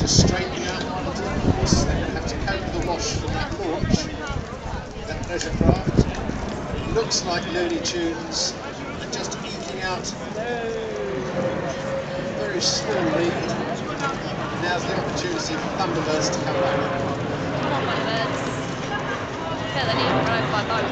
just straightening out one of them. Of course, they're going to have to cope the wash from that porch, that pleasure craft. It looks like Looney Tunes are just eking out very slowly. Now's the opportunity for Thunderbirds to come back. Come on, my birds. Yeah, they need to run over by boat.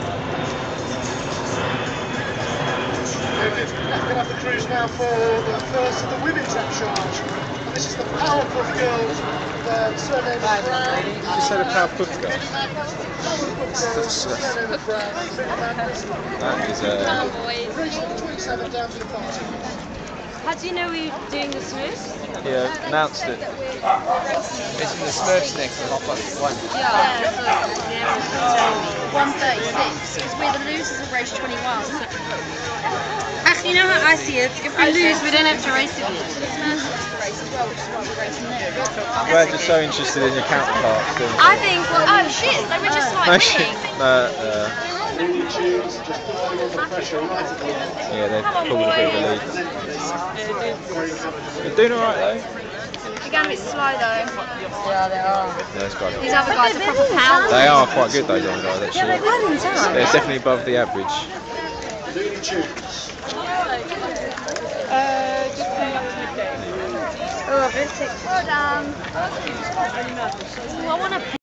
We're going to have the cruise now for the first of the women's at charge. And this is the Powerpuff Girls, the surname of Brown. Did you say the Powerpuff Girls? Powerpuff Girls, surname of Brown. That is Race number 27 down to the party. How do you know we're doing the Smurfs? yeah, announced it. It's in the Smurfs next to 1:30. Yeah. 1:36 because we're the losers of race 21. Actually, you know how I see it? If we lose, we don't have to race again. It's nice to race as well, which is why we're racing there. Glad you're so interested in your counterparts. I think, oh shit, they were just like No shit. winning. Looney Tunes just putting on the pressure right at the end. Yeah, they've pulled a bit of a lead. They're doing alright though. They're going a bit slow though. Yeah, they are. Yeah, that's quite These good. other guys are proper pounds. They are quite good those young guys actually. Yeah, they won in time. They're definitely above the average. Looney Tunes. Oh, I've been sick. Well done. Ooh, I want to